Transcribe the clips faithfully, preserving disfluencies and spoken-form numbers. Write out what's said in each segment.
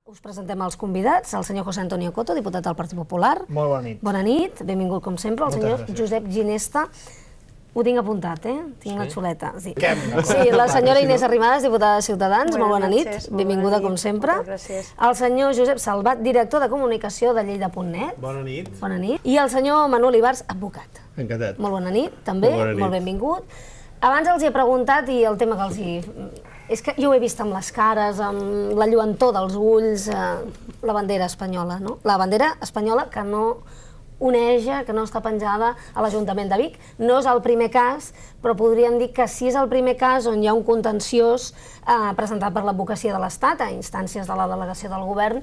Us presentem els convidats, el senyor José Antonio Coto, diputat del Partit Popular. Molt bona nit. Bona nit, benvingut com sempre, el senyor Josep Ginesta. Ho tinc apuntat, eh? Tinc una xuleta. Sí, la senyora Inés Arrimadas, diputada de Ciutadans, molt bona nit, benvinguda com sempre. El senyor Josep Salvat, director de comunicació de Lleida punt net. Bona nit. Bona nit. I el senyor Manuel Ibars, advocat. Encantat. Molt bona nit, també, molt benvingut. Abans els he preguntat i el tema que els hi... És que jo ho he vist amb les cares, amb la lluentor dels ulls, la bandera espanyola, no? La bandera espanyola que no oneja, que no està penjada a l'Ajuntament de Vic. No és el primer cas, però podríem dir que sí és el primer cas on hi ha un contenciós presentat per l'advocacia de l'Estat, a instàncies de la delegació del govern,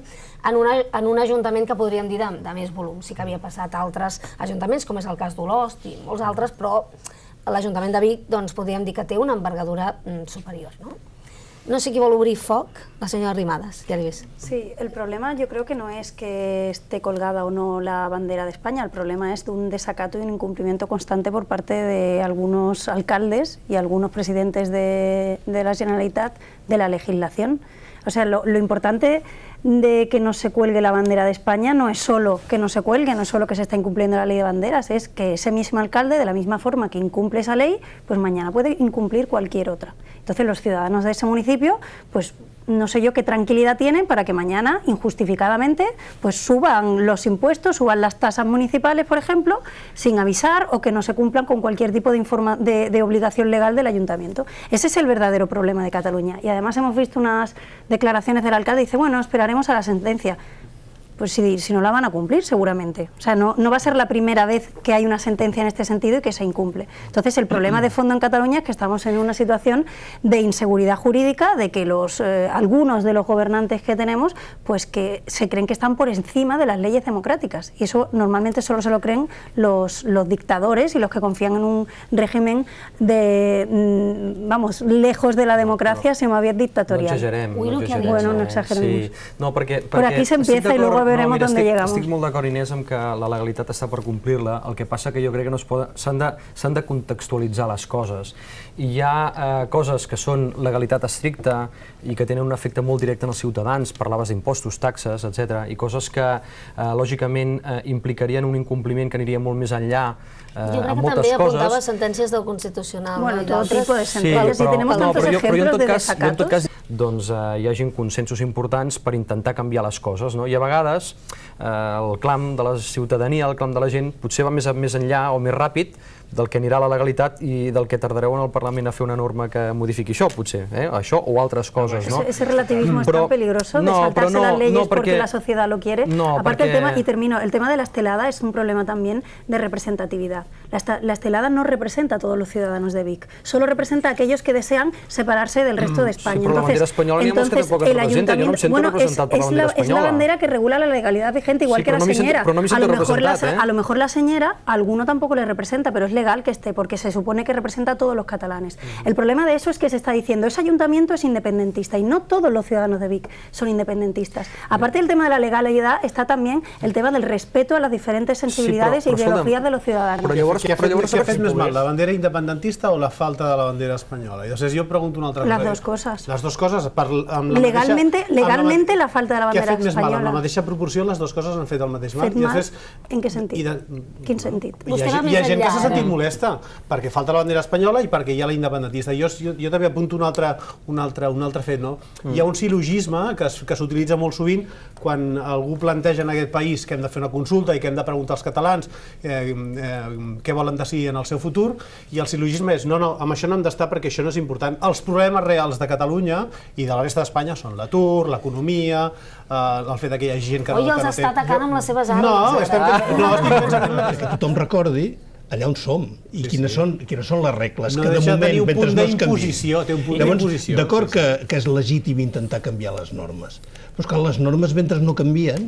en un ajuntament que podríem dir de més volum. Sí que havia passat a altres ajuntaments, com és el cas d'Olost i molts altres, però l'Ajuntament de Vic podríem dir que té una envergadura superior, no? No sé qui vol obrir foc, la señora Arrimadas, ya lo ves. Sí, el problema yo creo que no es que esté colgada o no la bandera de España, el problema es de un desacato y un incumplimiento constante por parte de algunos alcaldes y algunos presidentes de, de la Generalitat de la legislación. O sea, lo, lo importante de que no se cuelgue la bandera de España no es solo que no se cuelgue, no es solo que se está incumpliendo la ley de banderas, es que ese mismo alcalde, de la misma forma que incumple esa ley, pues mañana puede incumplir cualquier otra. Entonces los ciudadanos de ese municipio, pues no sé yo qué tranquilidad tienen para que mañana, injustificadamente, pues suban los impuestos, suban las tasas municipales, por ejemplo, sin avisar o que no se cumplan con cualquier tipo de, informa de, de obligación legal del ayuntamiento. Ese es el verdadero problema de Cataluña. Y además hemos visto unas declaraciones del alcalde, dice, bueno, esperaremos a la sentencia. Pues si, si no la van a cumplir, seguramente. O sea, no, no va a ser la primera vez que hay una sentencia en este sentido y que se incumple. Entonces, el problema de fondo en Cataluña es que estamos en una situación de inseguridad jurídica, de que los, eh, algunos de los gobernantes que tenemos, pues que se creen que están por encima de las leyes democráticas. Y eso normalmente solo se lo creen los, los dictadores y los que confían en un régimen de, mm, vamos, lejos de la democracia, sino más bien dictatorial. No exagerem. Uy, no, no exagerem. Bueno, no exageremos. Sí. No, perquè, Por perquè aquí se empieza y luego veremos no, mira, dónde estic, llegamos. Estic molt d'acord, Inés, amb que la legalitat està per complir-la, el que passa que jo crec que no s'han de, s'han de contextualitzar les coses. I hi ha eh, coses que són legalitat estricta i que tenen un efecte molt directe en els ciutadans, parlaves d'impostos, taxes, etcètera, i coses que, eh, lògicament, eh, implicarien un incompliment que aniria molt més enllà eh, jo crec amb que moltes també coses. apuntava sentències del Constitucional. Bueno, no? todo tipo de sentencias, sí, però, y tenemos no, tantos però jo, però jo en ejemplos tot de cas, jo en tot desacatos. cas doncs eh, hi hagin consensos importants per intentar canviar les coses, no? I a vegades eh, el clam de la ciutadania, el clam de la gent, potser va més, més enllà o més ràpid del que anirà la legalitat i del que tardareu en el Parlament a fer una norma que modifiqui això, potser, eh? Això o altres coses, no? Ese, ese relativismo es tan peligroso de no, saltarse no, las leyes no, porque, porque la sociedad lo quiere. No, Aparte porque... el tema, y termino, el tema de la estelada es un problema también de representatividad. La, esta, la estelada no representa a todos los ciudadanos de Vic, solo representa a aquellos que desean separarse del resto de España. Sí, pero entonces, la bandera espanyola n'hi ha molts que tampoc es representen, jo no em sento bueno, representat per la es, bandera la, espanyola. Es la bandera que regula la legalidad vigente, igual sí, que la no señera. Però no m'hi sento representat, eh? A lo mejor la señera, a alguno tampoco le representa, pero es legal que esté, porque se supone que representa a todos los catalanes. Uh-huh. El problema de eso es que se está diciendo, ese ayuntamiento es independentista y no todos los ciudadanos de Vic son independentistas. Aparte del tema de la legalidad, está también el tema del respeto a las diferentes sensibilidades sí, però, però, e ideologías de los ciudadanos. Però llavors, què ha fet més mal, la bandera independentista o la falta de la bandera espanyola? I després jo pregunto una altra cosa. Las dos cosas. Les dues coses. Per, amb la legalmente, mateixa, legalmente amb la, la falta de la bandera espanyola. Què ha fet més mal? En la mateixa proporció les dues coses han fet el mateix mal. Fet mal? En què sentit? De, Quin sentit? Hi ha, hi ha gent que s'ha sentit molesta perquè falta la bandera espanyola i perquè hi ha la independentista. Jo, jo, jo també apunto un altre, un altre, un altre fet. No? Mm. Hi ha un sil·logisme que, que s'utilitza molt sovint quan algú planteja en aquest país que hem de fer una consulta i que hem de preguntar als catalans eh, eh, què volen decidir en el seu futur, i el sil·logisme és no, no, amb això no hem d'estar perquè això no és important. Els problemes reals de Catalunya i de la resta d'Espanya són l'atur, l'economia, eh, el fet que hi ha gent que no, Oi, que no té... els està atacant amb les seves armes. No, estem, no estic pensant en... Que tothom recordi allà on som i sí, quines, sí. Són, quines són les regles no que de moment, mentre no es canviï. Té un punt d'imposició. D'acord sí, sí. que, que és legítim intentar canviar les normes, però és que les normes mentre no canvien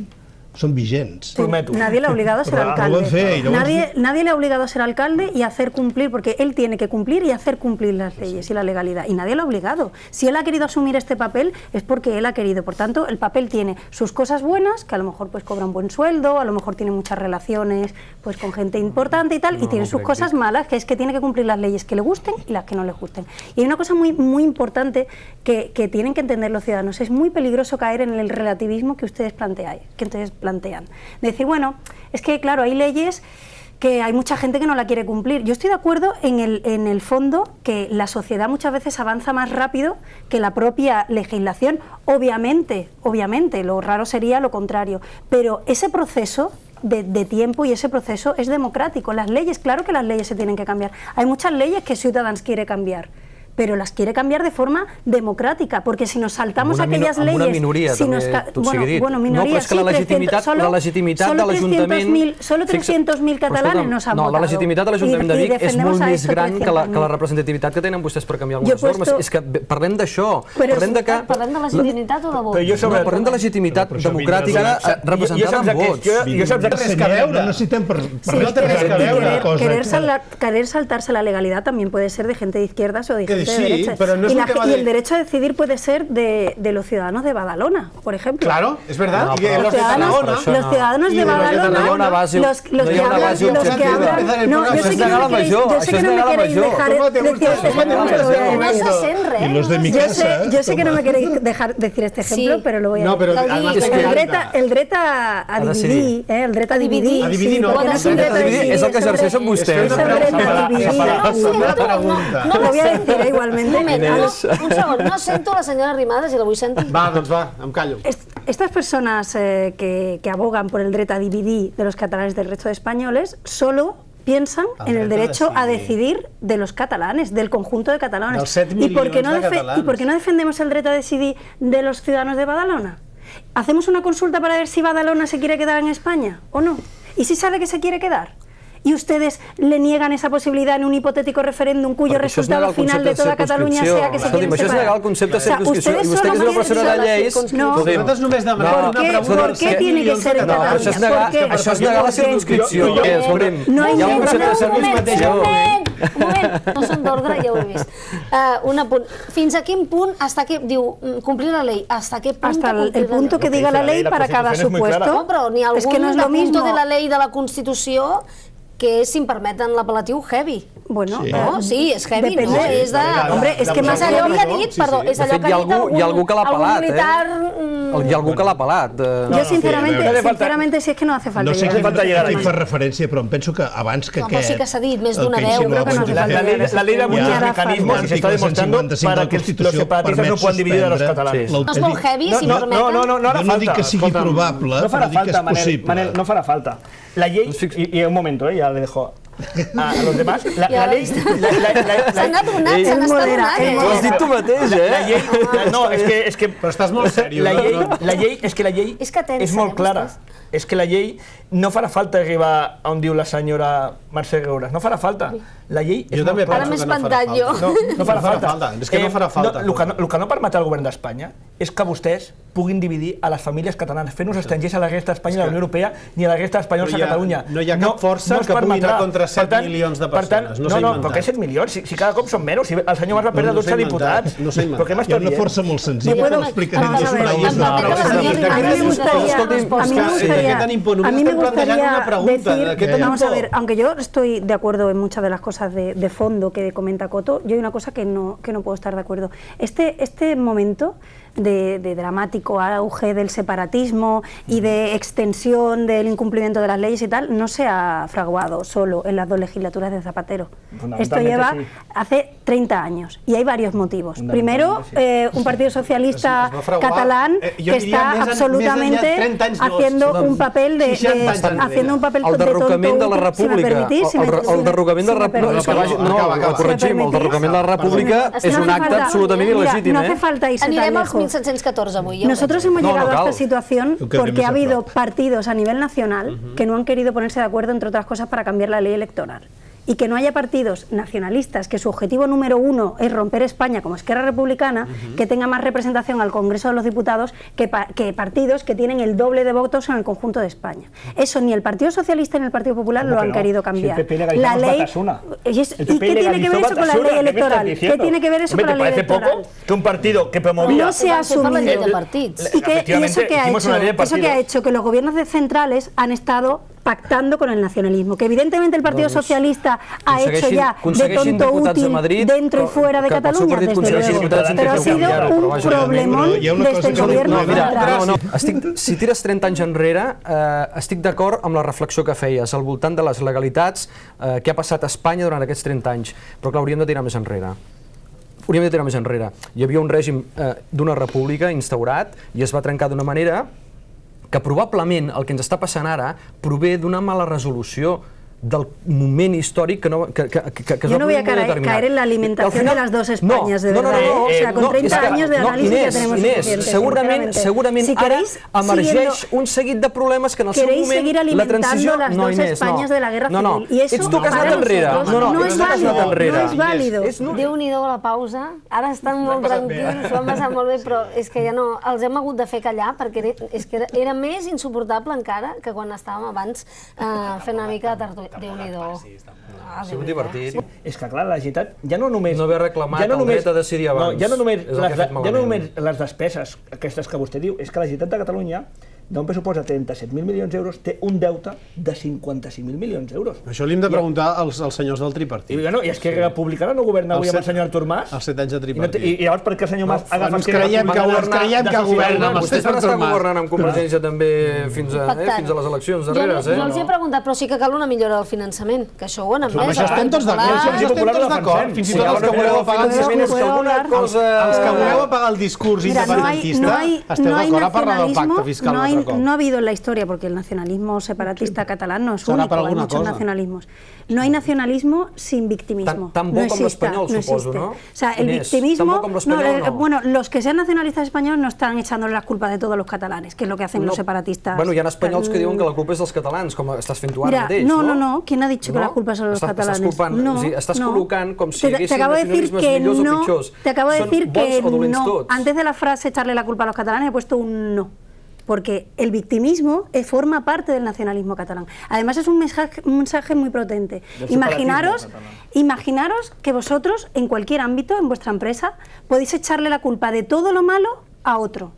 son vigents. Prometo. Nadie le ha obligado a ser Però alcalde. ho van fer, i llavors- Nadie, nadie le ha obligado a ser alcalde y a hacer cumplir, porque él tiene que cumplir y hacer cumplir las leyes y la legalidad. Y nadie lo ha obligado. Si él ha querido asumir este papel, es porque él ha querido. Por tanto, el papel tiene sus cosas buenas, que a lo mejor pues cobra un buen sueldo, a lo mejor tiene muchas relaciones pues con gente importante y tal, No, y tiene no sus crec cosas que- malas, que es que tiene que cumplir las leyes que le gusten y las que no le gusten. Y hay una cosa muy, muy importante que, que tienen que entender los ciudadanos. Es muy peligroso caer en el relativismo que ustedes planteáis, que ustedes plantean. De decir, bueno, es que claro, hay leyes que hay mucha gente que no la quiere cumplir. Yo estoy de acuerdo en el, en el fondo que la sociedad muchas veces avanza más rápido que la propia legislación. Obviamente, obviamente, lo raro sería lo contrario. Pero ese proceso de, de tiempo y ese proceso es democrático. Las leyes, claro que las leyes se tienen que cambiar. Hay muchas leyes que Ciutadans quiere cambiar, pero las quiere cambiar de forma democrática, porque si nos saltamos Amb una aquelles mino- amb leyes... una minoria, si nos també, ca- tot bueno, sigui dit. bueno, No, minoria, però és que la sí, legitimitat- trescientos la legitimitat solo de l'Ajuntament- Solo Fixa- trescientos mil Però catalanes escolta'm, nos han no, votado. la legitimitat de l'Ajuntament Y- de y Vic és defendemos molt a més estos gran que la, que la trescientos mil. representativitat que tenen vostès per canviar Jo he algunes normes. puesto- És que bé, parlem d'això, Però parlem de que... Parlem de legitimitat o de vot? Però jo sobre... No, parlem de legitimitat Però això democràtica vindrà eh, representada jo amb saps què és? vots. Jo- jo saps res que veure. No necessitem per, Sí, per no té res que y veure. querer, cosa querer, que- saltar- querer saltarse la legalidad también puede ser de gente de izquierdas o de Que gente sí, de derechas. pero no es y, un la- tema y de- el derecho a decidir puede ser de, de los ciudadanos de Badalona, por ejemplo. Claro, es verdad. No, y que pero- los Los de ciudadanos, Tarragona. Això los no. ciudadanos Y de de los de Badalona, Tarragona base- los, los no hi que ha una hablan, base los que objectiva. hablan, Empezar el no, programa. yo sé Això que és no me legal queréis, major, yo sé això que és no me legal queréis major. dejar ¿Cómo te decir gusta? este ¿Cómo te ejemplo, gusta? pero lo voy a No No decir. se sent res. I los de mi Yo casa, sé, yo sé que no me toma. queréis dejar decir este ejemplo, Sí. pero lo voy a No, decir. pero Cal dir además que es sí. que El dret a, el dret a, a A decidir. dividir, eh, el dret a dividir. A dividir sí, no. porque no es un El dret a dret a dividir dividir, és el que es un exerceixen dret- vostès. Es un dret a dividir. Una pregunta. No, lo voy a decir eh, igualmente. Un moment, Algo- no, un segon, no sento la senyora Arrimadas i la vull sentir. Va, doncs va, em callo. Est- Estas personas eh, que, que abogan por el derecho a dividir de los catalanes del resto de españoles solo piensan El en el derecho a derecho a decidir. decidir de los catalanes, del conjunto de catalanes. Dels set ¿Y por, qué no milions de defe- catalans. ¿Y por qué no defendemos el derecho a decidir de los ciudadanos de Badalona? ¿Hacemos una consulta para ver si Badalona se quiere quedar en España o no? ¿Y si sabe que se quiere quedar? ¿Y ustedes le niegan esa posibilidad en un hipotético referéndum cuyo Perquè això és negar resultado el final de concepte toda de Cataluña circunscripció. sea que se Escolti'm, quieren això és separar? negar el concepte de O sea, circunscripció. ustedes I vostè, solo que és una quieren- persona de lleis... No. escolti'm, Nosaltres només demanem ¿Por una qué, pregunta. ¿por qué tiene que ser en No, Cataluña? això és negar, ¿Por qué? això és negar la circunscripció. Jo- jo- Eh, escolti'm, No hi hi ha ha un concepte de un Un moment, circunscripció. un moment, un moment. No són d'ordre, ja ho he vist. Uh, un apunt. Fins a quin punt, hasta que, diu, mm, complir la ley, hasta qué punto Hasta el, complir el la punto ley? que diga la ley La para cada Constitución es muy clara. supuesto. No, però n'hi ha Es algun que no es lo punto mismo. de la ley de la Constitució que és, si em permeten l'apel·latiu, heavy. Bueno, Sí. No? eh, Sí, és heavy, depende. no? És de... Hombre, és que és más allò allò que ha dit, Sí, perdó, sí. és De allò fet, que hi ha ha dit algú- hi ha algú que l'ha algun pelat, eh? militar... mm, Hi ha algú que l'ha pelat. eh. Yo sinceramente, sí, a veure. sinceramente si es que no hace falta No sé llegar qui, a falta llegar qui ahí. fa referència, però em penso que abans que No, però aquest... sí que s'ha dit més el d'una que veu, insinuava creo que no hace vostè, falta La ley, la ley da muchos Ya hará mecanismos falta. y se está demostrando para que los separatistas no puedan dividir a los catalanes. Sí. No és molt heavy, si em No, permeten? no, no, no, no harà Jo no falta. dic que sigui Escolta'm, probable, no farà però dic que és falta, Manel, possible. Manel, no farà falta. La llei, y, y un momento, eh, ya le dejo a, a los demás, la, Ja la ley... veus. La, la, la, la, S'han adonat, Ell s'han estat modera, adonant. ell eh? Ho has dit tu mateix, la, la eh? llei... La, no, és que... És que Però estàs molt seriós. la no? llei, No. la llei, és que la llei És que tensa, és molt eh, clara. vostès? És que la llei no farà falta arribar a on diu la senyora Mercè Greuras. No farà falta. La llei és Jo molt també clara. Ara penso m'he que no farà espantat jo. falta. No, no farà No farà falta. falta, és que no farà falta. No, el, que no, el que no permetrà el govern d'Espanya és que vostès puguin dividir a les famílies catalanes, fent-nos estrangers a la resta d'Espanya i a la Unió Europea, ni a la resta d'espanyols No a hi ha- Catalunya. no hi ha cap força es que pugui permetrà. anar contra set Per tant- milions de per tant, persones. No No, s'ha no, inventat. però que set milions? Si, si cada cop són menys, si el senyor Mas va perdre No, no s'ha dotze inventat, diputats. no s'ha Però què inventat. m'està Hi ha una dient? força molt senzilla Me que puedo- l'explica vamos dins a ver, d'una em llei. permete però la és a dir, senyora que Arrimadas. aquest A mí me gustaría, escolti'm, a mí me és que gustaría, aquest any només a mí me estem plantejant gustaría una pregunta decir, d'aquest vamos a any. ver, aunque yo estoy de acuerdo en muchas de las cosas de, de fondo que comenta Coto, yo hay una cosa que no, que no puedo estar de acuerdo. Este, este momento de, de dramático auge del separatismo y de extensión del incumplimiento de las leyes y tal, no se ha fraguado solo en las dos legislaturas de Zapatero. Esto Fundamentalmente lleva sí. hace treinta años y hay varios motivos. Primero, Fundamentalmente sí. eh, un partido socialista Es- es fraguar. catalán Eh, yo que diría está més en- més absolutamente enllà, trenta anys no, haciendo escolta'm, un papel de, seixanta de- anys enrere. haciendo un papel El de derrocament de la tonto útil, si me República. permitís, si El, me- el, si me- el derrocament de la si me República. permitís. permitís. No, Acaba, acaba. el corregim, el derrocament de la República Es que és no un hace acte falta- absolutament mira, il·legítim, no hace eh? falta irse tan Anirem als lejos. mil set-cents catorze avui. Ja ho Nosotros veig. hemos No, no llegado a cal. esta situación Yo creo que porque no ha se habido aprova. partidos a nivel nacional que no han querido ponerse de acuerdo, entre otras cosas, para cambiar la ley electoral. y que no haya partidos nacionalistas que su objetivo número uno es romper España como Esquerra Republicana, uh-huh. que tenga más representación al Congreso de los Diputados que, pa que partidos que tienen el doble de votos en el conjunto de España. Eso ni el Partido Socialista ni el Partido Popular lo han no? querido cambiar. Si la ley ¿Y, es, ¿Y qué tiene que ver eso con la ley electoral? ¿Qué tiene que ver eso con la ley electoral? ¿Te parece poco que un partido que promovía no se ha asumido y, que, y eso que ha hecho, eso que ha hecho que los gobiernos centrales han estado pactando con el nacionalismo, que evidentemente el Partido doncs, Socialista ha hecho ya de tonto útil de Madrid, dentro y fuera de Cataluña, desde luego, pero ha sido un problemón desde el gobierno central. No, no, estic, si tires trenta anys enrere, eh, estic d'acord amb la reflexió que feies al voltant de les legalitats eh, que ha passat a Espanya durant aquests trenta anys, però clar, hauríem de tirar més enrere. Hauríem de tirar més enrere. Hi havia un règim eh, d'una república instaurat i es va trencar d'una manera que probablement el que ens està passant ara prové d'una mala resolució del moment històric que, no, que, que, que, que Yo no voy a caer, caer en la alimentación final, de las dos Españas, no, de verdad. No, no, no, no, o sea, con no, treinta que, años de análisis no, Inés, ja tenemos Inés, suficiente. Segurament, segurament si ara emergeix siguiendo, un seguit de problemes que en el seu moment la transició... las no, dos Inés, Españas no, de la guerra no, no, civil. Y eso ets tu que has anat enrere. No, no, no és vàlido. No és vàlido. Déu-n'hi-do la pausa. Ara estan molt tranquils, s'ho han passat molt bé, però és que ja no... Els hem hagut de fer callar perquè és que era més insuportable encara que quan estàvem abans fent una mica de tertúlia. Déu-n'hi-do. Ha sigut divertit. Sí. És que clar, la Generalitat ja no només... No haver reclamat ja no el només, dret a decidir abans. No, ja no només, les, ja no només les despeses, aquestes que vostè diu, és que la Generalitat de Catalunya d'un pressupost de trenta-set mil milions d'euros té un deute de cinquanta-cinc mil milions d'euros. Això li hem de preguntar als, als senyors del tripartit. I, bueno, i Esquerra Republicana no governa avui amb el senyor Artur Mas? Els set anys de tripartit. I, i llavors per què el senyor Mas no, agafa Esquerra Republicana? Ens creiem que governa amb el senyor Artur Mas. Governant amb Convergència també fins a, eh, fins a les eleccions darreres. Jo, jo els he preguntat, però sí que cal una millora del finançament, que això ho han admès. Això estem tots d'acord. Fins i tot els que voleu apagar el discurs, els que voleu apagar el discurs independentista, esteu d'acord a parlar del pacte fiscal un altre cop. No ha habido en la historia, porque el nacionalismo separatista catalán no es único, hay muchos nacionalismos. No hay nacionalismo sin victimismo. Tan poco como español, suposo, ¿no? O sea, el victimismo... Bueno, los que sean nacionalistas españoles no están echándole las culpas de todos los catalanes, que es lo que hacen los separatistas. Bueno, hi ha espanyols que diuen que la culpa és dels catalans, com estàs fent tu ara mateix, no? No, no, no. ¿Quién ha dicho que la culpa son los catalanes? Estàs col·locant com si haguessin nacionalismes millors o pitjors. Te acabo de decir que no. Antes de la frase echarle la culpa a los catalanes he puesto un no. Porque el victimismo forma parte del nacionalismo catalán. Además es un mensaje, un mensaje muy potente. Imaginaros, imaginaros que vosotros, en cualquier ámbito, en vuestra empresa, podéis echarle la culpa de todo lo malo a otro.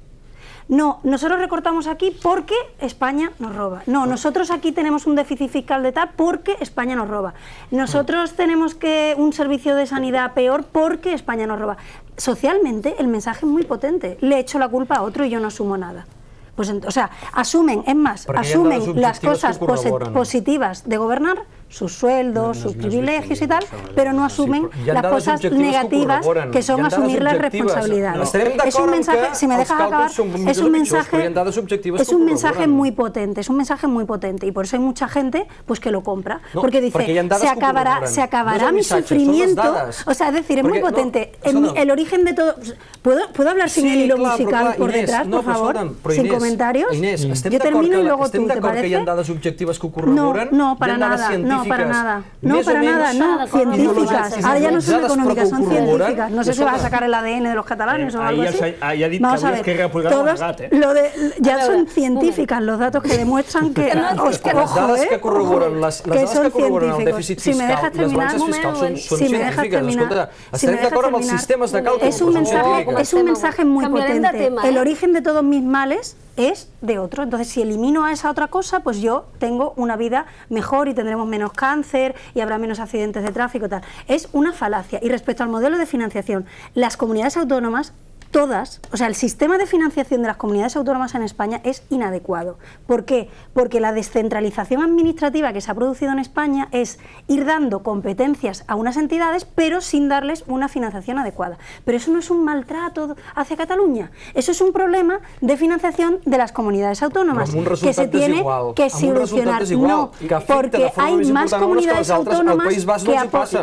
No, nosotros recortamos aquí porque España nos roba. No, nosotros aquí tenemos un déficit fiscal de tal porque España nos roba. Nosotros tenemos que un servicio de sanidad peor porque España nos roba. Socialmente el mensaje es muy potente. Le echo la culpa a otro y yo no asumo nada. Pues, o sea, asumen, es más, asumen las cosas positivas de gobernar, sus sueldos, sus privilegios y tal, pero no asumen las cosas negativas que son asumir las responsabilidades. Es un mensaje, si me dejas acabar, es un mensaje, es un mensaje muy potente, es un mensaje muy potente y por eso hay mucha gente pues que lo compra, porque dice, se acabará, se acabará mi sufrimiento, o sea, es decir, es muy potente. El origen de todo, ¿puedo, puedo hablar sin el hilo musical por detrás, por favor? Sin comentarios. Yo termino y luego tú, ¿te parece? Que hi ha dades objectives que ho corroboren? No, no, para nada, no, para nada. No, para nada, no. Científicas. Ahora ya no son económicas, son científicas. No sé si vas a sacar el A D N de los catalanes o algo así. Vamos a ver, todos, ya son científicas los datos que demuestran que, ojo, eh, que son científicos. Si me dejas terminar, si me dejas terminar, si me dejas terminar, es un mensaje, es un mensaje muy potente. El origen de todos mis males es de otro. Entonces, si elimino a esa otra cosa, pues yo tengo una vida mejor y tendremos menos cáncer y habrá menos accidentes de tráfico y tal. Es una falacia. Y respecto al modelo de financiación, las comunidades autónomas, todas, o sea, el sistema de financiación de las comunidades autónomas en España es inadecuado. ¿Por qué? Porque la descentralización administrativa que se ha producido en España es ir dando competencias a unas entidades, pero sin darles una financiación adecuada. Pero eso no es un maltrato hacia Cataluña, eso es un problema de financiación de las comunidades autónomas que se tiene que solucionar. No, porque hay más comunidades autónomas que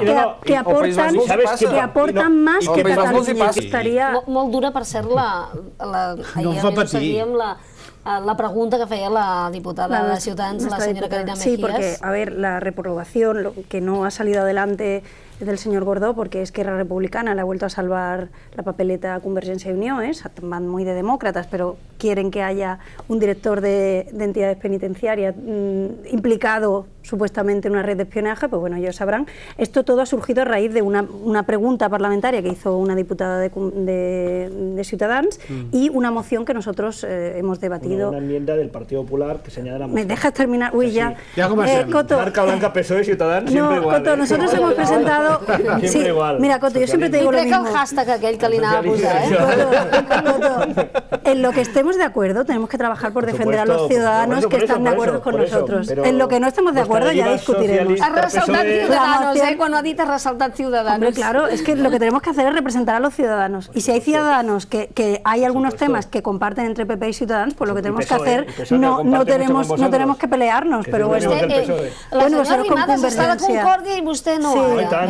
aportan que aportan más que Catalunya. Estaría dura, per cert, la... la no ahir fa patir. seguíem la, la pregunta que feia la diputada la, de Ciutadans, la señora diputada. Carina Mejías. Sí, porque, a ver, la reprobación, lo que no ha salido adelante del señor Gordó, porque Esquerra Republicana le ha vuelto a salvar la papeleta a Convergencia y Unió, ¿eh? Van muy de demócratas, pero quieren que haya un director de, de entidades penitenciarias mmm, implicado supuestamente en una red de espionaje, pues bueno, ellos sabrán. Esto todo ha surgido a raíz de una, una pregunta parlamentaria que hizo una diputada de, de, de Ciutadans mm. y una moción que nosotros eh, hemos debatido. Una, una enmienda del Partido Popular que señala la moción. ¿Me dejas terminar? Uy, ya. Sí. Ya como eh, Coto, Marca blanca, P S O E, Ciutadans, siempre no, igual. Coto, ¿eh? nosotros hemos presentado... Siempre sí, igual. Mira, Coto, yo siempre te digo lo mismo. Crec que el hashtag aquell que li anava a posar, eh? Coto, Coto, en lo que estemos de acuerdo tenemos que trabajar por, por defender supuesto, a los ciudadanos eso, que están eso, de acuerdo eso, con nosotros. Eso, en lo que no estemos de acuerdo ya discutiremos. Ha resaltat Ciudadanos, eh? Cuando ha dit ha resaltat Ciudadanos. Hombre, claro, es que lo que tenemos que hacer es representar a los ciudadanos. Y si hay ciudadanos que, que hay algunos temas que comparten entre P P y Ciudadanos, pues lo que tenemos que hacer no, no, tenemos, no tenemos que pelearnos. Pero bueno, eh, la senyora Arrimadas està de concòrdia i vostè no.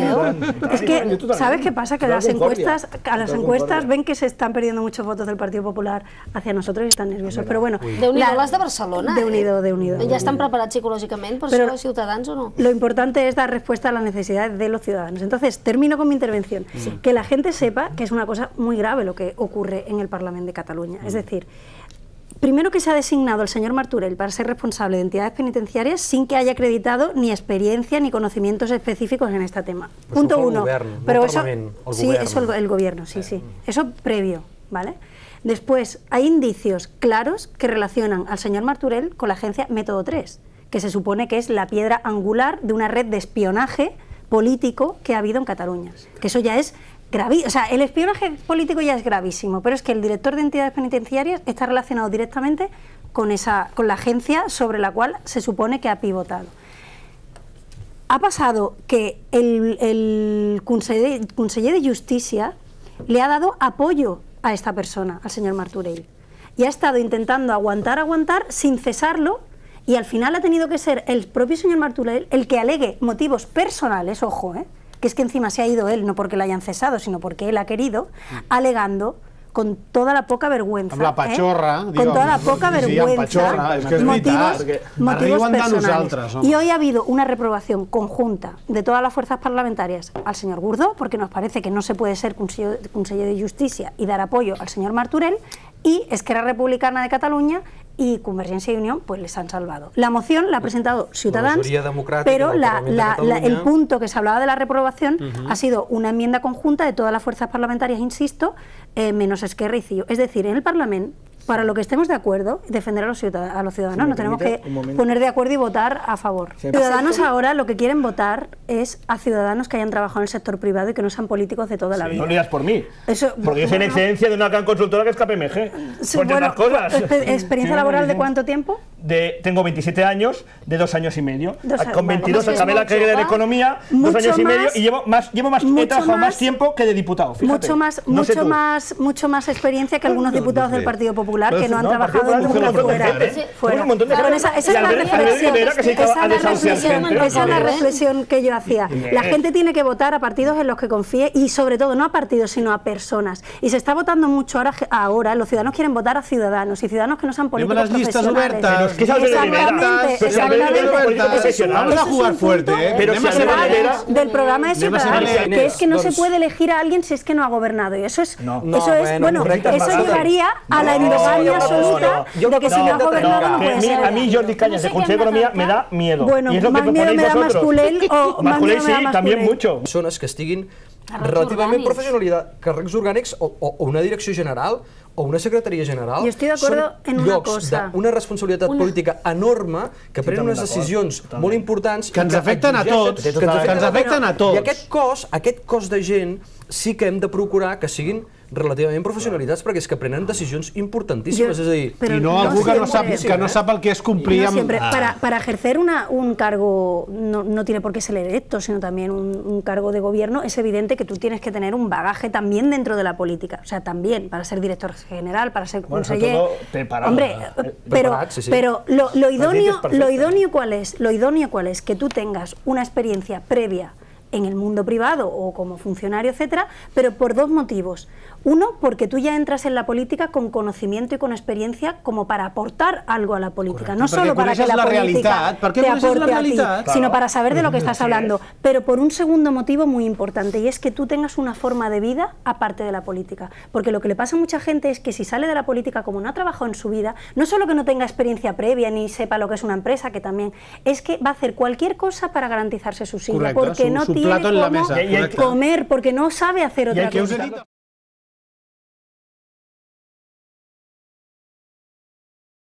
Es que, ¿sabes qué pasa? Que las encuestas, a las encuestas ven que se están perdiendo muchos votos del Partido Popular hacia nosotros y están nerviosos. Pero bueno, Déu-n'hi-do les de Barcelona. Déu-n'hi-do, Déu-n'hi-do. Ja estan preparats psicològicament per això, Ciutadans o no? Lo importante es dar respuesta a las necesidades de los ciudadanos. Entonces, termino con mi intervención. Sí. Que la gente sepa que es una cosa muy grave lo que ocurre en el Parlamento de Cataluña. Es decir, primero que se ha designado el señor Martorell para ser responsable de entidades penitenciarias sin que haya acreditado ni experiencia ni conocimientos específicos en este tema. Pero Punto eso uno. Gobierno, Pero no eso, el sí, gobierno. eso el, el gobierno, sí, sí. Eso previo, ¿vale? Después, hay indicios claros que relacionan al señor Martorell con la agencia Método tres, que se supone que es la piedra angular de una red de espionaje político que ha habido en Cataluña. Que eso ya es gravísimo. O sea, el espionaje político ya es gravísimo, pero es que el director de entidades penitenciarias está relacionado directamente con, esa, con la agencia sobre la cual se supone que ha pivotado. Ha pasado que el, el conseller, conseller de Justícia le ha dado apoyo a esta persona, al señor Martorell, y ha estado intentando aguantar, aguantar, sin cesarlo, y al final ha tenido que ser el propio señor Martorell el que alegue motivos personales, ojo, ¿eh? que es que encima se ha ido él, no porque le hayan cesado, sino porque él ha querido, alegando con toda la poca vergüenza. Amb la pachorra. ¿eh? Con toda la poca vergüenza. Sí, pachorra, es que es motivos, motivos personales. Altres, y hoy ha habido una reprobación conjunta de todas las fuerzas parlamentarias al señor Gordó, porque nos parece que no se puede ser conseller, conseller de Justícia y dar apoyo al señor Martorell, y Esquerra Republicana de Cataluña y Convergencia y Unión pues les han salvado. La moción la ha presentado Ciutadans, pero la, la, la, el punto que se hablaba de la reprobación uh-huh. ha sido una enmienda conjunta de todas las fuerzas parlamentarias, insisto, eh, menos Esquerra y C I O. Es decir, en el Parlamento, para lo que estemos de acuerdo, defender a los ciudadanos, a los ciudadanos. Si no tenemos que poner de acuerdo y votar a favor. Sí. Ciudadanos ahora lo que quieren votar es a ciudadanos que hayan trabajado en el sector privado y que no sean políticos de toda la sí, vida. No lo digas por mí, Eso, porque yo soy en excedencia de una gran consultora que es K P M G. Sí, por bueno, cosas. ¿Experiencia laboral de cuánto tiempo? De, tengo veintisiete años, de dos años y medio. Dos, Con veintidós vale, acabé la carrera de Economía, dos años y medio, y llevo más, llevo más, he trabajado más, más tiempo que de diputado, fíjate. Mucho más, no mucho, más, mucho más experiencia que algunos diputados del Partido Popular que no han no, trabajado nunca fuera. fuera. Pero esa, esa es la reflexión, esa es la reflexión que yo hacía. La gente tiene que votar a partidos en los que confíe y sobre todo no a partidos sino a personas. Y se está votando mucho ahora, ahora los ciudadanos quieren votar a ciudadanos y ciudadanos que no sean políticos profesionales. Exactamente, exactamente. Vamos a jugar fuerte, ¿eh? Pero del programa de Ciudadanos, que es que no se puede elegir a alguien si es que no ha gobernado. Y eso es, eso es, bueno, eso llevaría a la endogamia absoluta de que si no ha gobernado no puede ser. A mí Jordi Cañas de Consejo de Economía me da miedo. Bueno, más miedo me da Masculell o más miedo me da Masculell. También mucho. Persones que estiguin relativament professionalitzades, càrrecs orgànics o, o, o una direcció general o una secretaria general. Yo estoy de acuerdo en una cosa. Són llocs d'una responsabilitat una... política enorme que prenen unes decisions molt importants que ens afecten a tots, que ens afecten a tots. I aquest cos, aquest cos de gent sí que hem de procurar que siguin relativament professionalitzats perquè és que prenen decisions importantíssimes, Yo, és a dir... I no, no algú que no, sap, que no sap el que és complir no amb... Siempre. Para, para ejercer una, un cargo, no, no tiene por qué ser electo, sino también un, un cargo de gobierno, es evidente que tú tienes que tener un bagaje también dentro de la política. O sea, también, para ser director general, para ser bueno, conseller... Preparado, Hombre, ¿verdad? pero, Preparado, sí, sí. pero lo, lo, idóneo, lo, idóneo cuál es, lo idóneo cuál es que tú tengas una experiencia previa en el mundo privado o como funcionario, etcétera, pero por dos motivos. Uno, porque tú ya entras en la política con conocimiento y con experiencia como para aportar algo a la política. Correcte, no solo para que la, la política ¿Por qué te aporte la a ti, claro. sino para saber de lo que estás hablando. Pero por un segundo motivo muy importante, y es que tú tengas una forma de vida aparte de la política. Porque lo que le pasa a mucha gente es que si sale de la política como no ha trabajado en su vida, no solo que no tenga experiencia previa ni sepa lo que es una empresa, que también, es que va a hacer cualquier cosa para garantizarse su silla. Correcte, porque su, no su tiene plato en la cómo mesa. comer, porque no sabe hacer otra cosa.